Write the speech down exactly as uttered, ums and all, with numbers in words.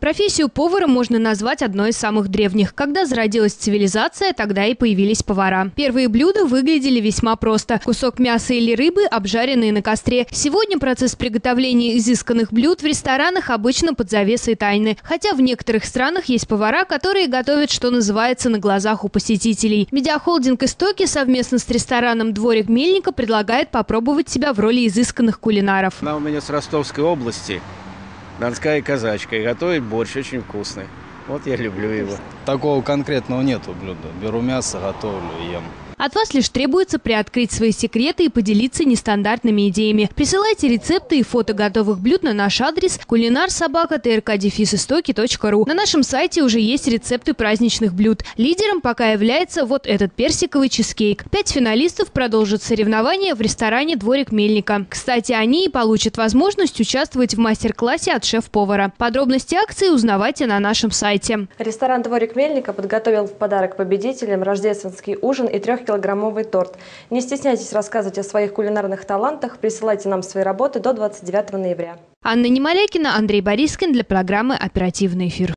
Профессию повара можно назвать одной из самых древних. Когда зародилась цивилизация, тогда и появились повара. Первые блюда выглядели весьма просто. Кусок мяса или рыбы, обжаренные на костре. Сегодня процесс приготовления изысканных блюд в ресторанах обычно под завесой тайны. Хотя в некоторых странах есть повара, которые готовят, что называется, на глазах у посетителей. Медиахолдинг «Истоки» совместно с рестораном «Дворик Мельника» предлагает попробовать себя в роли изысканных кулинаров. Она у меня с Ростовской области, донская казачка, и готовит борщ очень вкусный. Вот я люблю его. Такого конкретного нету блюда. Беру мясо, готовлю и ем. От вас лишь требуется приоткрыть свои секреты и поделиться нестандартными идеями. Присылайте рецепты и фото готовых блюд на наш адрес кулинар собака тэ эр ка дефис истоки точка ру. На нашем сайте уже есть рецепты праздничных блюд. Лидером пока является вот этот персиковый чизкейк. Пять финалистов продолжат соревнования в ресторане «Дворик Мельника». Кстати, они и получат возможность участвовать в мастер-классе от шеф-повара. Подробности акции узнавайте на нашем сайте. Ресторан «Дворик Мельника» подготовил в подарок победителям рождественский ужин и трех килограммовый торт. Не стесняйтесь рассказывать о своих кулинарных талантах. Присылайте нам свои работы до двадцать девятого ноября. Анна Немолякина, Андрей Борискин для программы «Оперативный эфир».